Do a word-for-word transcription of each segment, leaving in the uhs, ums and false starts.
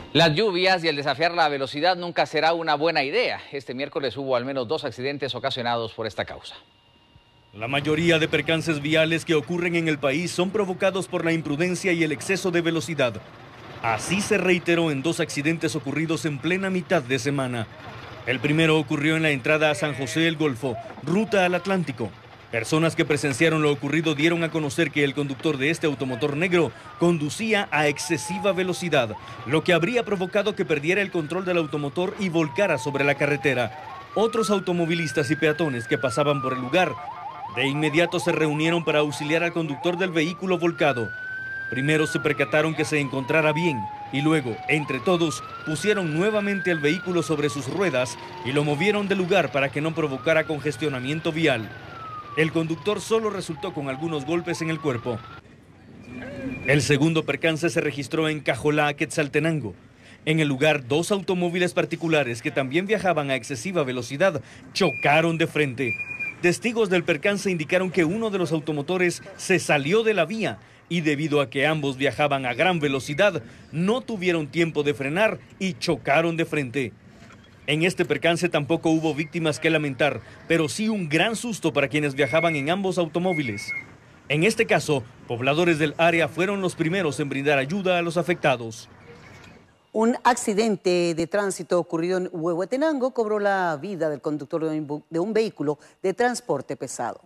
Las lluvias y el desafiar la velocidad nunca será una buena idea. Este miércoles hubo al menos dos accidentes ocasionados por esta causa. La mayoría de percances viales que ocurren en el país son provocados por la imprudencia y el exceso de velocidad. Así se reiteró en dos accidentes ocurridos en plena mitad de semana. El primero ocurrió en la entrada a San José del Golfo, ruta al Atlántico. Personas que presenciaron lo ocurrido dieron a conocer que el conductor de este automotor negro conducía a excesiva velocidad, lo que habría provocado que perdiera el control del automotor y volcara sobre la carretera. Otros automovilistas y peatones que pasaban por el lugar de inmediato se reunieron para auxiliar al conductor del vehículo volcado. Primero se percataron que se encontrara bien y luego, entre todos, pusieron nuevamente el vehículo sobre sus ruedas y lo movieron del lugar para que no provocara congestionamiento vial. El conductor solo resultó con algunos golpes en el cuerpo. El segundo percance se registró en Cajolá, Quetzaltenango. En el lugar, dos automóviles particulares que también viajaban a excesiva velocidad chocaron de frente. Testigos del percance indicaron que uno de los automotores se salió de la vía y debido a que ambos viajaban a gran velocidad, no tuvieron tiempo de frenar y chocaron de frente. En este percance tampoco hubo víctimas que lamentar, pero sí un gran susto para quienes viajaban en ambos automóviles. En este caso, pobladores del área fueron los primeros en brindar ayuda a los afectados. Un accidente de tránsito ocurrido en Huehuetenango cobró la vida del conductor de un vehículo de transporte pesado.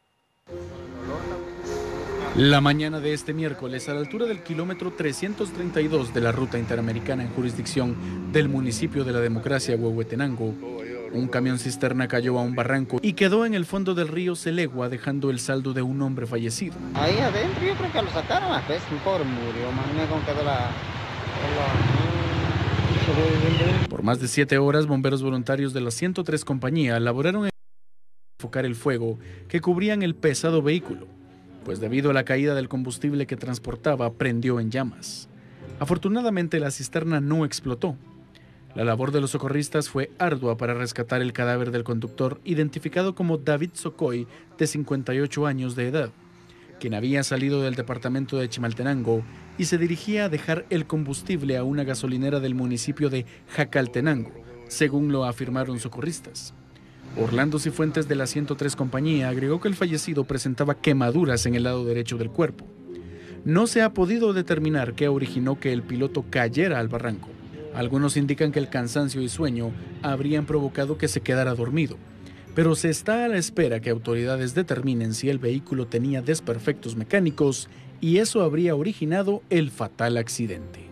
La mañana de este miércoles, a la altura del kilómetro trescientos treinta y dos de la ruta interamericana en jurisdicción del municipio de La Democracia, Huehuetenango, un camión cisterna cayó a un barranco y quedó en el fondo del río Selegua, dejando el saldo de un hombre fallecido. Ahí adentro yo creo que lo sacaron a veces, un pobre murió, más con quedó la... Por más de siete horas, bomberos voluntarios de la ciento tres compañía laboraron en enfocar el fuego que cubrían el pesado vehículo, pues debido a la caída del combustible que transportaba, prendió en llamas. Afortunadamente, la cisterna no explotó. La labor de los socorristas fue ardua para rescatar el cadáver del conductor, identificado como David Socoy, de cincuenta y ocho años de edad, quien había salido del departamento de Chimaltenango y se dirigía a dejar el combustible a una gasolinera del municipio de Jacaltenango, según lo afirmaron socorristas. Orlando Cifuentes, de la ciento tres compañía, agregó que el fallecido presentaba quemaduras en el lado derecho del cuerpo. No se ha podido determinar qué originó que el piloto cayera al barranco. Algunos indican que el cansancio y sueño habrían provocado que se quedara dormido, pero se está a la espera que autoridades determinen si el vehículo tenía desperfectos mecánicos y eso habría originado el fatal accidente.